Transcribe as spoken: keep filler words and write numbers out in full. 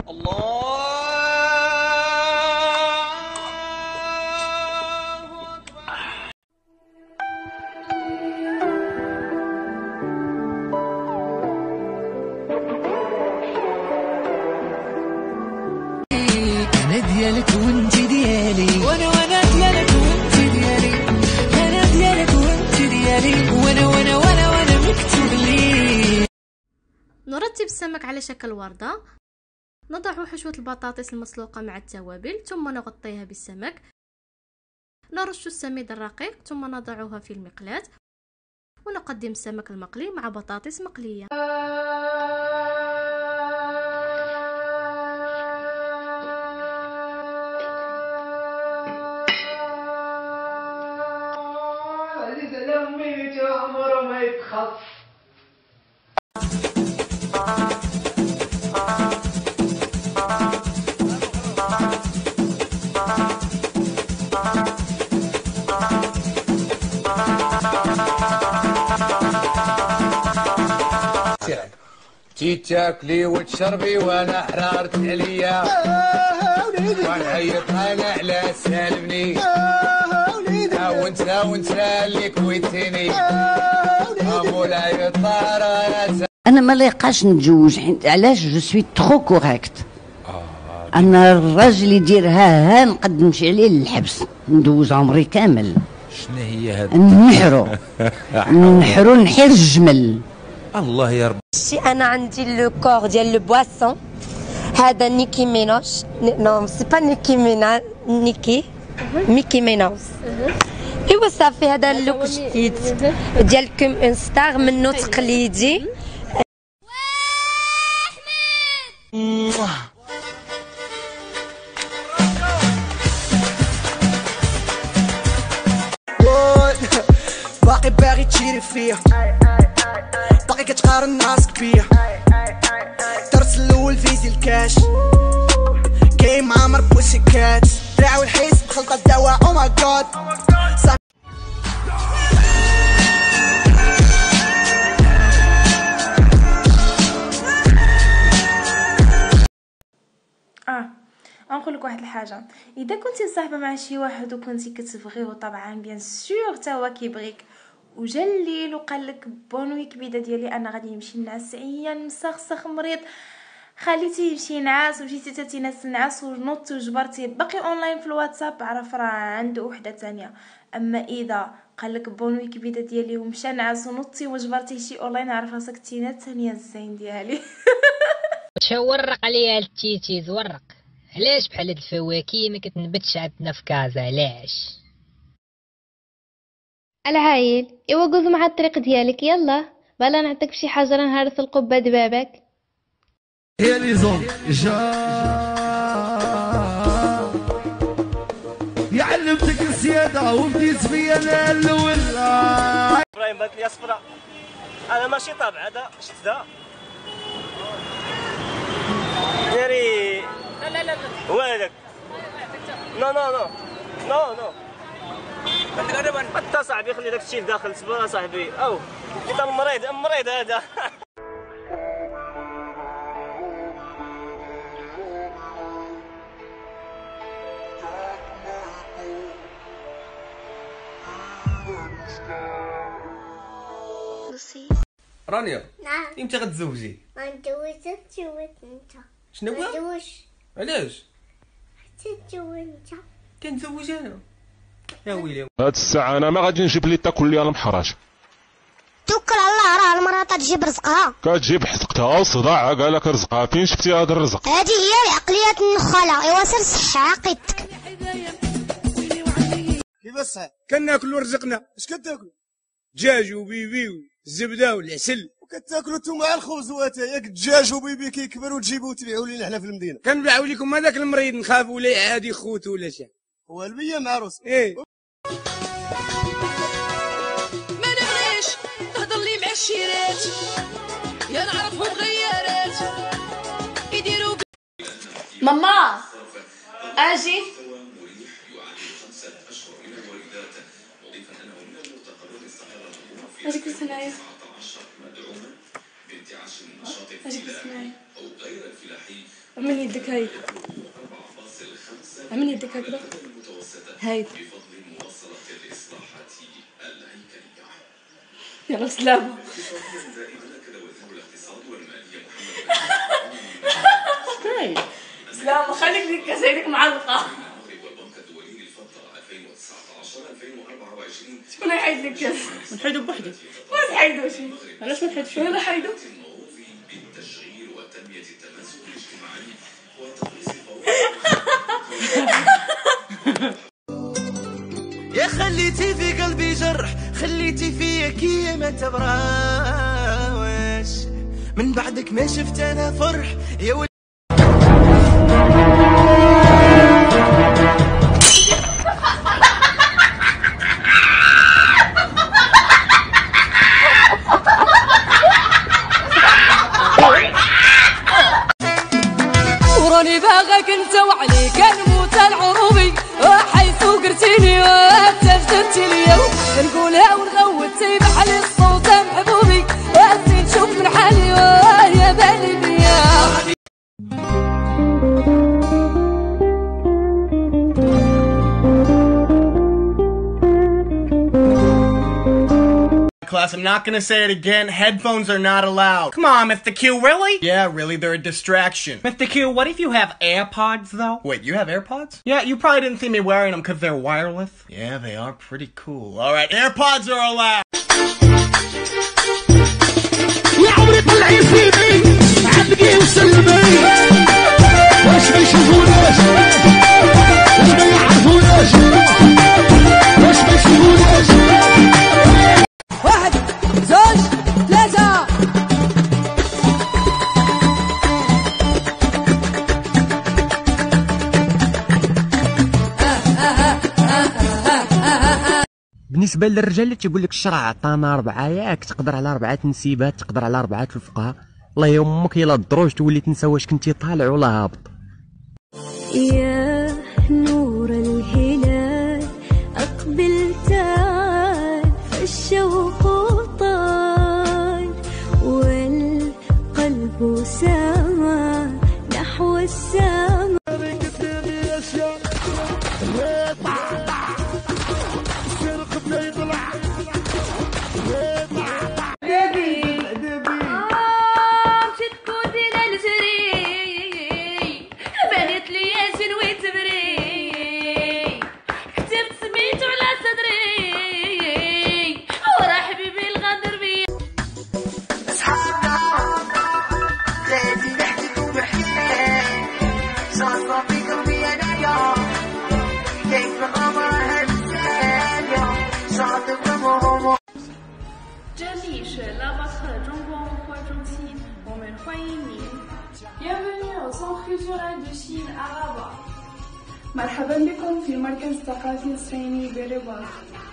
الله أكبر. أنا ديالك وأنت ديالي، وأنا وأنا ديالك وأنت ديالي، أنا ديالك وأنت ديالي، وأنا وأنا وأنا وأنا مكتوب لي. نرتب السمك على شكل وردة. نضع حشوة البطاطس المسلوقة مع التوابل، ثم نغطيها بالسمك. نرش السميد الرقيق ثم نضعها في المقلاة، ونقدم السمك المقلي مع بطاطس مقلية. هذه لميت عمره ما يتخف. تي تاكلي وتشربي وانا حرارت عليا، ونعيط انا على سالمني، وانت وانت اللي كويتيني مولاي الطارات. انا ما لايقاش نتزوج، علاش؟ جو سوي ترو كوريكت. انا الراجل يدير ها ها نقد نمشي عليه للحبس، ندوز عمري كامل. شنو هي هذه؟ نحرو نحرو نحير الجمل. الله يا رب. انا عندي لو كور ديال لو بواسون، هذا نيكي مينوش، نو سي با نيكي مينا، نيكي ميكي مينوس. ايوا صافي، هذا اللوك جديد ديالكم اون ستار منو تقليدي. باقي باغي تشيري فيا، باقي كتقارن راسك بيا، درس الاول فيزي الكاش، كاين مع مر بوسي كات، دراع والحيس بخلطة دواء. او ماي جاد. اه نقول لك واحد الحاجه، اذا كنتي مصاحبه مع شي واحد وكنتي كتبغيه طبعا بيان سور حتى هو كيبغيك، وجا الليل وقال لك بونوي كبيده ديالي انا غادي نمشي نعس، عيان مسخسخ مريض، خليتيه يمشي نعاس ومشيتي تاتي ناس نعاس ونوضتي وجبرتي باقي اونلاين في الواتساب، عرف راه عنده وحده ثانيه. اما اذا قال لك بونوي كبيده ديالي ومشى نعاس ونوضتي وجبرتي شي اونلاين، عرف راسك تينا الثانيه الزين ديالي. تورق عليا التيتيز ورق، علاش بحال هاد الفواكه ما كتنبتش عندنا في كازا؟ علاش؟ العايل ايوا قوز مع الطريق ديالك، يلا بلا نعطيك شي حجره نهارس القبه دبابك. هي لي زون جا يعلمتك السياده وبديت فيا انا الاول. ابراهيم بانت لي صفراء، انا ماشي طابع هذا شفتها ديري. لا لا لا هو هذاك. نو نو نو نو نو حتى صاحبي خلي داك الشيء داخل سبا صاحبي. او انت المريض المريض هذا. رانيا، نعم. امتى غتزوجي؟ ما نتزوجش، تزوج انت. شنو هو؟ ما نتزوجش. علاش؟ تتزوج انت. كنتزوج انا. يا ويلي هاد الساعة أنا ما غادي نجيب لي تاكل لي المحراج. توكل على الله، راه المرأة تجيب رزقها. كتجيب حسقتها وصداع قالك رزقها، فين شفتي هاد الرزق؟ هذه هي العقلية النخالة. ايوا سير صح عقيدتك. كيفاش كناكلوا رزقنا؟ اش كتاكلوا؟ دجاج وبيبي والزبده والعسل، وكتاكلوا انتم مع الخبز واتاي. ياك الدجاج وبيبي كيكبر وتجيبوه وتبيعوا لينا حنا في المدينه. كنبيعوا لكم هذاك المريض نخافوا لا عادي خوت ولا شي. هو البيه مع روس. ايه ما نبغيش تهضر لي مع الشيرات، يا نعرفهم غيارات يديروا. ماما اجي. اجيك السنايا. اجي تسمعي. عمل يدك هاي، عمل يدك هكذا هاي. يلا سلامة. سلامة خليك ديك كاسيدك معلقة. شكون يحيد لك كاس؟ نحيدو بوحدي. ما تحيدو شي. علاش ما نحيدش؟ يلا حيدو. يا خليتي في قلبي جرح، خليتي فيا كي ما تبراوش، من بعدك ما شفت انا فرح يا ولد. وراني باغاك انت وعليك نموت العروبي، وحيث قرتيني وتفتنتي ليا، نقولها ونغوت سيبح لي الصوت محبوبي، وزين شوف من حالي ويا بالي بيا. Class, I'm not gonna say it again. Headphones are not allowed. Come on, Mister Q, really? Yeah, really, they're a distraction. Mister Q, what if you have AirPods, though? Wait, you have AirPods? Yeah, you probably didn't see me wearing them because they're wireless. Yeah, they are pretty cool. Alright, AirPods are allowed. يا عمري طلعي فيني عبقي وسلمي، واش ما يشوفوناش، واش ما يعرفوناش، واش ما يشوفوناش. واحد زوج ثلاثة. بالنسبه للرجال اللي تيقول لك الشرع عطانا اربعه، ياك تقدر على اربعه نسيبات، تقدر على اربعه الفقهاء. الله يمك يلا الدروج تولي تنسى واش كنتي طالع ولا هابط. يا نور الهلال اقبل تعال، فالشوق طال والقلب سما نحو السما. Bienvenue au Centre culturel de Chine à Rabat. مرحبا بكم في مركز ثقافي الصيني برباط.